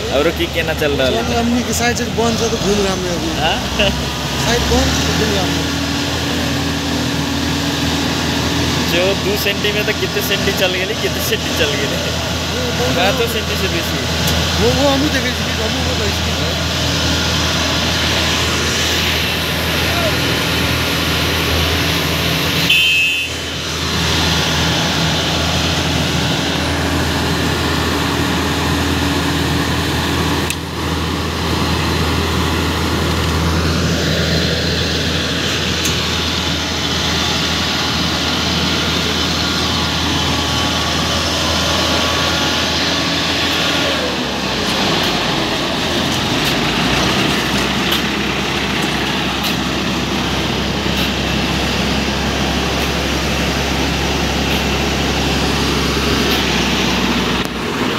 और की कहना चल रहा है? हमनी के साइड से बंद से तो घूम रहा है अभी। हां साइड बंद से घूम रहा है। जो 2 सेंटीमीटर कितने सेंटी चल गए, कितने सेंटी चल गए? 2 सेंटी से बेसी वो हम देखे हम वो